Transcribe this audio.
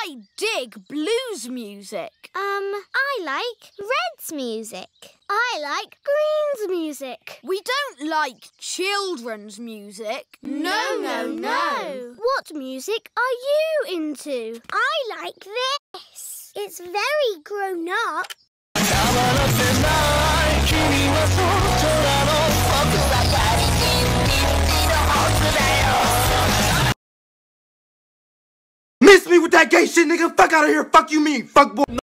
I dig blues music. I like Red's music. I like Green's music. We don't like children's music. No. What music are you into? I like this. It's very grown up. Miss me with that gay shit, nigga. Fuck out of here. Fuck you mean. Fuck boy.